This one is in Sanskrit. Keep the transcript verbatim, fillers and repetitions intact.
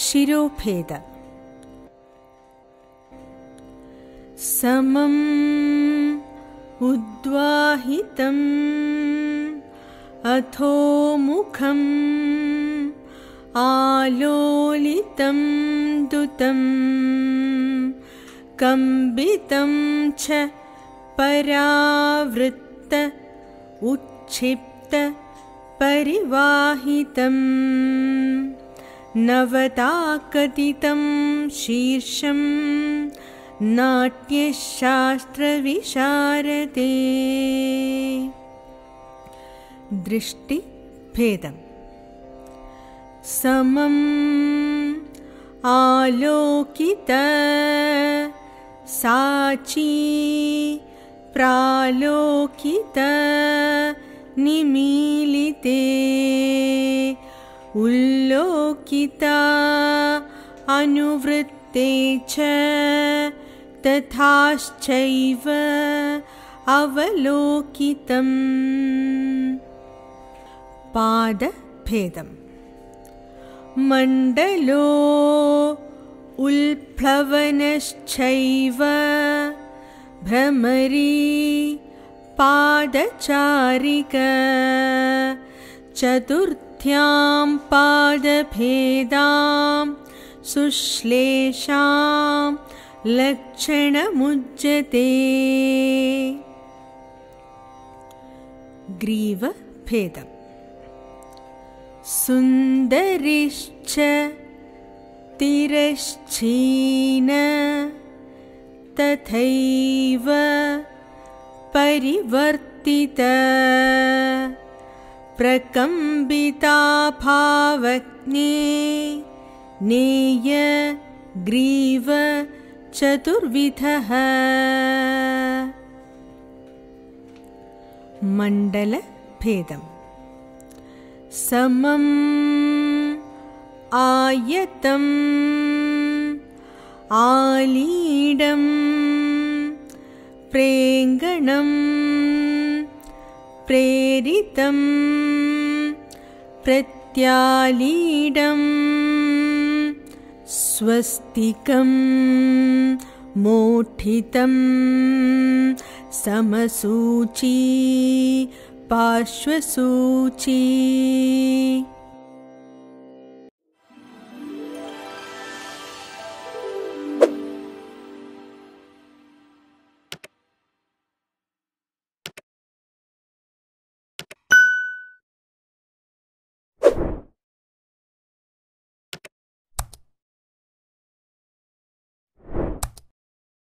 शिरोभेद समम् उद्वाहितम् अधोमुखम् आलोलितं दुतं कंबितं च परावृत्त उच्छिप्त परिवाहितं नवताकथितं शीर्षं नाट्यशास्त्रविशारदे। दृष्टिभेदम् समम् आलोकित साची प्रालोकित निमीलिते उल्लोकिता अनुवृत्ते च तथाश्चैव अवलोकितम्। पादभेदम् मण्डलो उल्प्लवनश्चैव भ्रमरी पादचारिक चतुर्थ्यां पादभेदां सुश्लेषां लक्षणमुच्यते। ग्रीवभेदम् सुन्दरिश्च तिरश्चीन तथैव परिवर्तित प्रकम्बिता भावज्ञे नेय ग्रीव चतुर्विधः। मण्डलभेदम् समम् आयतम् आलीडं प्रेङ्गणं प्रेरितं प्रत्यालीडं स्वस्तिकं मोठितं समसूची पार्श्वसूची।